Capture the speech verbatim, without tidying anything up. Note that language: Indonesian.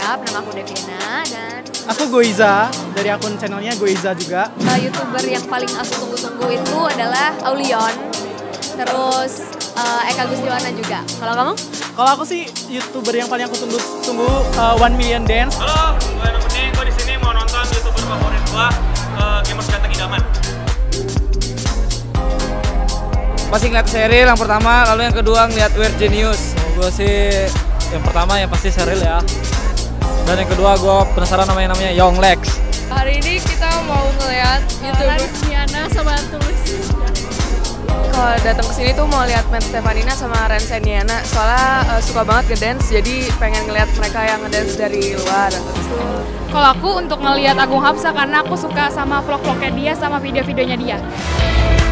Up, nama aku Deviana dan aku Goiza dari akun channelnya Goiza juga. uh, YouTuber yang paling aku tunggu-tunggu itu adalah Aulion, terus uh, Eka Gustiwana juga. Kalau kamu? Kalau aku sih YouTuber yang paling aku tunggu tunggu uh, One Million Dance. Halo, gue Nemenin, gue di sini mau nonton YouTuber favorit gue, uh, Gamers Ganteng Idaman. Masih ngeliat serial yang pertama, lalu yang kedua ngeliat Weird Genius. Gue sih yang pertama yang pasti serial ya. Dan yang kedua gue penasaran sama yang namanya Young Lex. Hari ini kita mau ngeliat YouTuber Riana sama Tulus. Kalau datang ke sini tuh mau lihat Matt Stefanina sama Renseniana. Soalnya uh, suka banget ngedance, jadi pengen ngeliat mereka yang ngedance dari luar. Kalau aku untuk ngelihat Agung Hapsa karena aku suka sama vlog-vlognya dia sama video-videonya dia.